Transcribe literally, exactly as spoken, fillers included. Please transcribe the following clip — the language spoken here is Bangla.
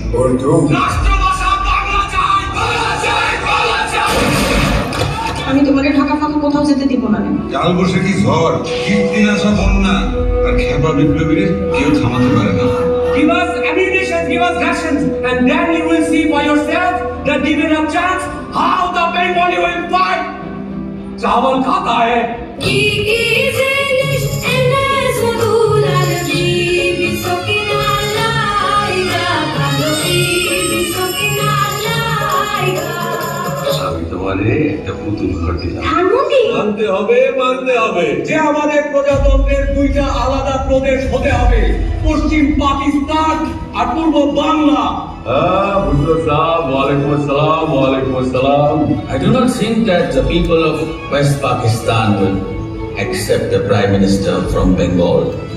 আমি তোমাকে ঢাকা ফাঁকা কোথাও যেতে দিব না। কাল বৈশাখী ঝড়, কীর্তিন আসা বন্যা আর খেপা বিপ্লবীরে কেউ থামাতে পারে না। Give us ammunition, give us rations, and then you will see for yourself that given a chance how the Bengali will fight. चावल खाता है মানতে হবে মানতে হবে যে আমাদের প্রজাতন্ত্রের দুইটা আলাদা প্রদেশ হতে হবে, পশ্চিম পাকিস্তান আর পূর্ব Bangla. I do not think that the people of West Pakistan will accept the Prime Minister from Bengal.